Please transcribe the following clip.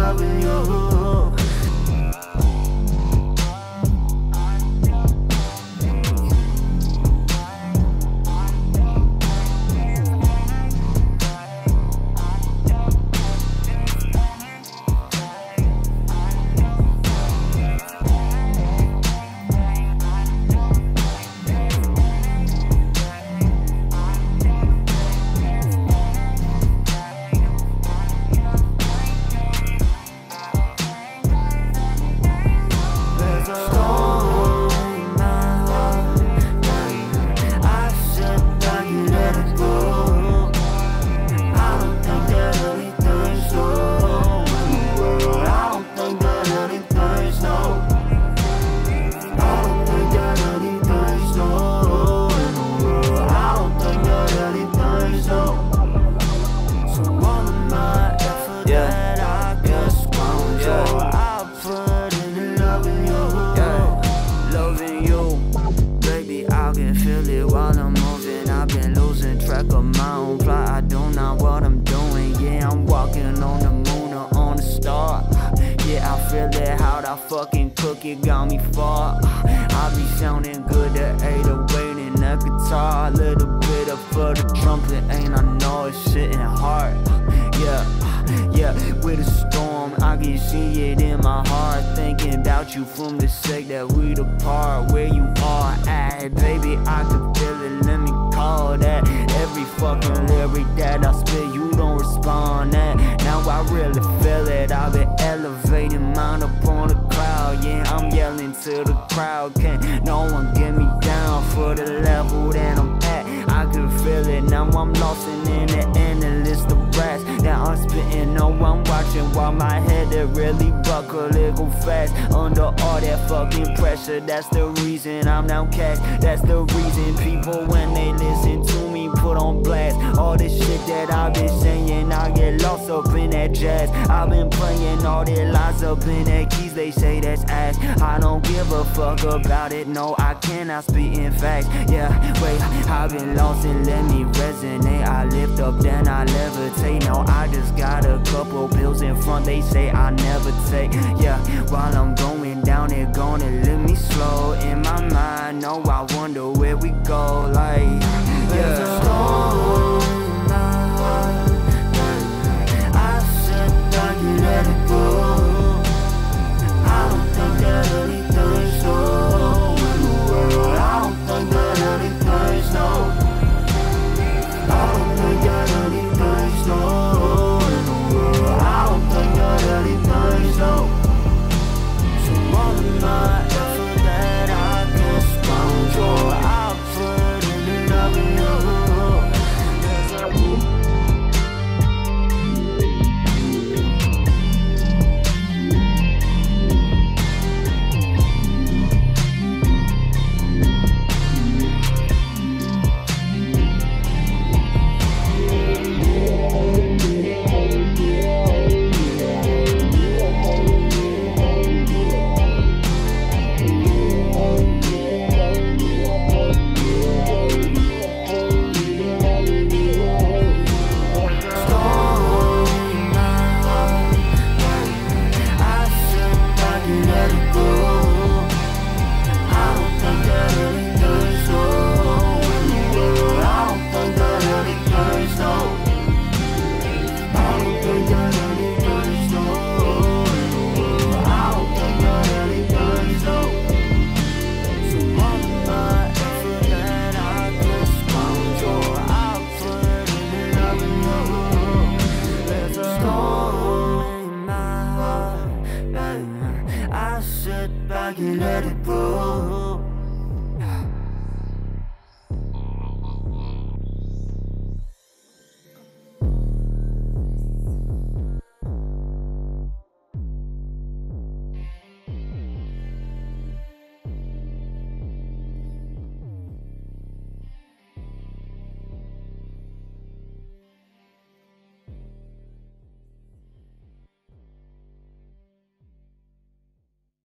loving you. I can feel it while I'm moving. I've been losing track of my own plot. I don't know what I'm doing. Yeah, I'm walking on the moon or on the star. Yeah, I feel it how that fucking cookie got me far. I be sounding good at 808 in the guitar. A little bit of for the trumpet, ain't I know it's sitting hard. Yeah, with a storm, I can see it in my heart. Thinking about you from the sake that we depart. Where you are at, baby, I can feel it, let me call that. Every fucking lyric that I spit, you don't respond at. Now I really feel it, I've been elevating mine upon the crowd. Yeah, I'm yelling to the crowd, can't no one get me down for the level that I'm at. I can feel it, now I'm lost in the endless the brass. Now I'm spitting, no I'm watching while my head it really buckle, it go fast. Under all that fucking pressure, that's the reason I'm now cash. That's the reason people when they listen to me put on blast. All this shit that I've been saying, I get lost up in that jazz. I've been playing all their lies up in that keys, they say that's ass. I don't give a fuck about it, no I cannot speak in facts. Yeah, wait, I've been lost and let me resonate. I lift up then I levitate. No, I just got a couple bills in front, they say I never take. Yeah, while I'm going down, they're gonna let me slow. In my mind, no, I wonder where we go. Like, yeah. I said I can let it go. I don't think that anything's so in the world. I don't think that anything's no. I don't think that anything's no in the world. I don't think that anything's no. So all of my effort that I can scoundrel, I put in loving you. I sit back and let it go.